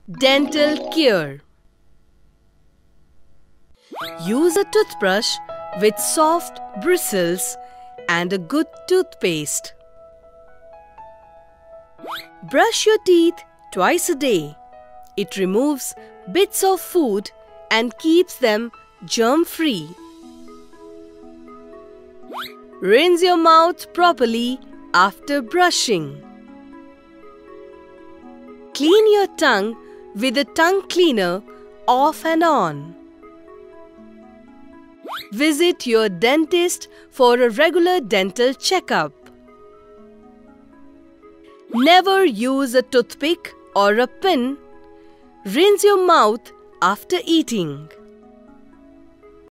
Dental care. Use a toothbrush with soft bristles and a good toothpaste. Brush your teeth twice a day. It removes bits of food and keeps them germ-free. Rinse your mouth properly after brushing. Clean your tongue with a tongue cleaner off and on. Visit your dentist for a regular dental checkup. Never use a toothpick or a pin. Rinse your mouth after eating.